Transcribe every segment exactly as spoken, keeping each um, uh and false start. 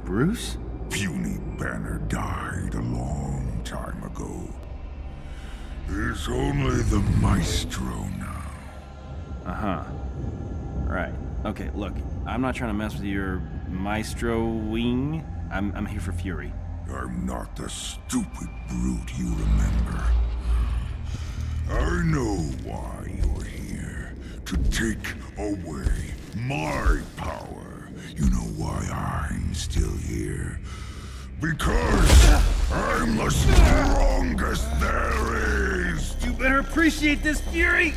Bruce? Puny Banner died a long time ago. There's only the Maestro now. Uh-huh. Right. Okay, look, I'm not trying to mess with your Maestro wing. I'm, I'm here for Fury. I'm not the stupid brute you remember. I know why you're here. To take away my power. You know why I'm still here? Because I'm the strongest there is! You better appreciate this, Fury!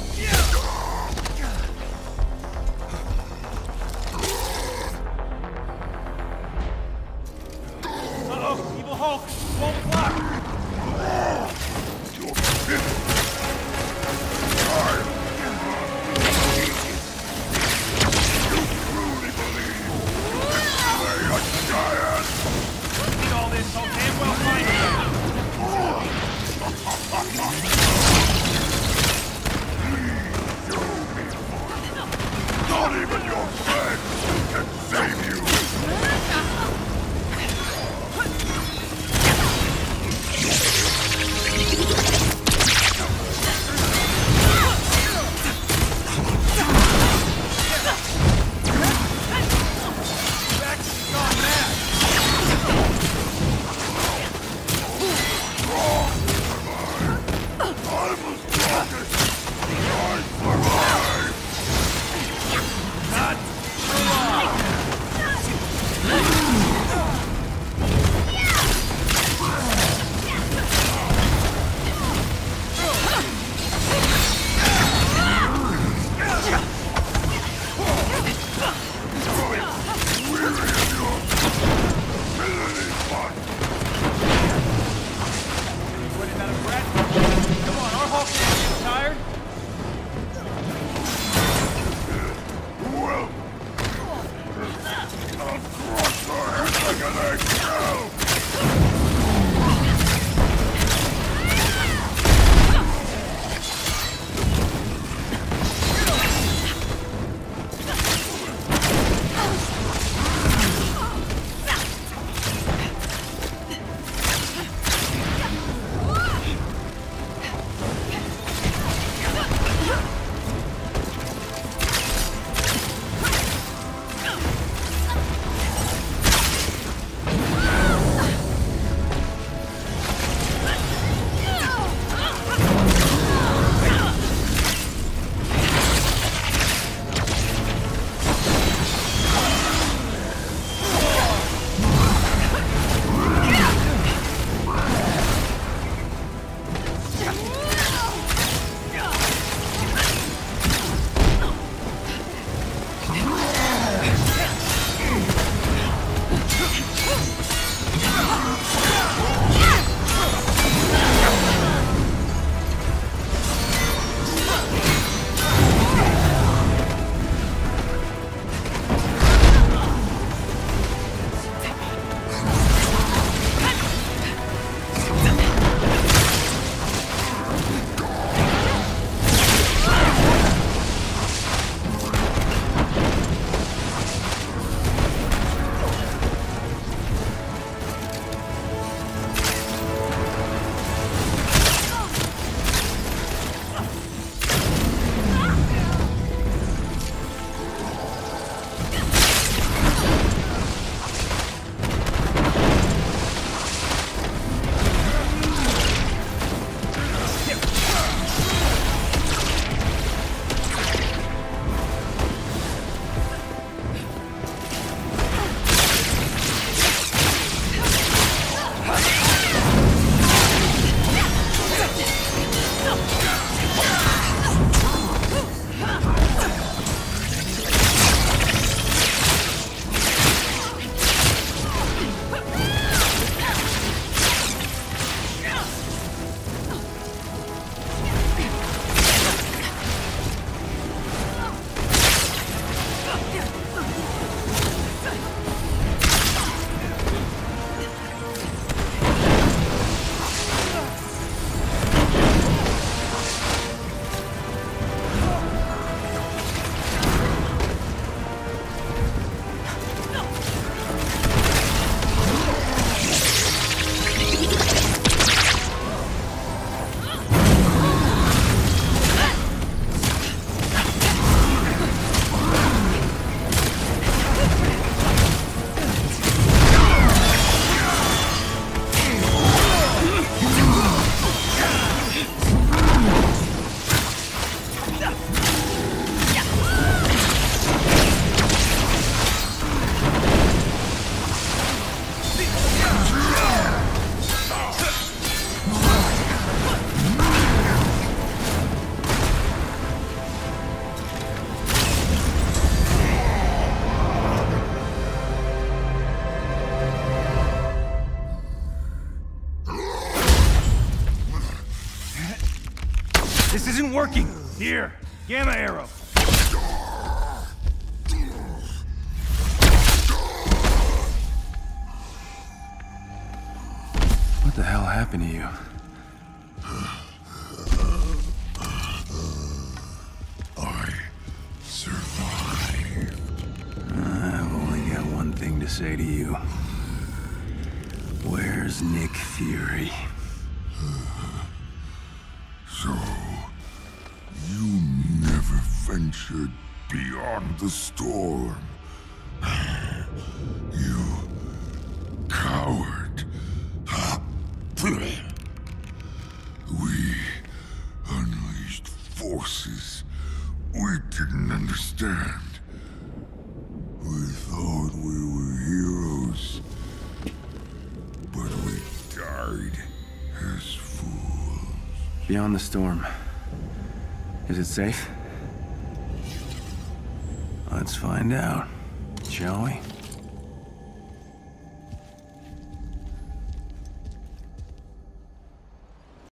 Uh-oh, Evil Hulk! Won't block! Not even your friends can save you! This isn't working! Here, Gamma Arrow! What the hell happened to you? I survived. I've only got one thing to say to you. Where's Nick Fury? So, you never ventured beyond the storm. You coward. We unleashed forces we didn't understand. We thought we were heroes, but we died as fools. Beyond the storm. Is it safe? Let's find out, shall we?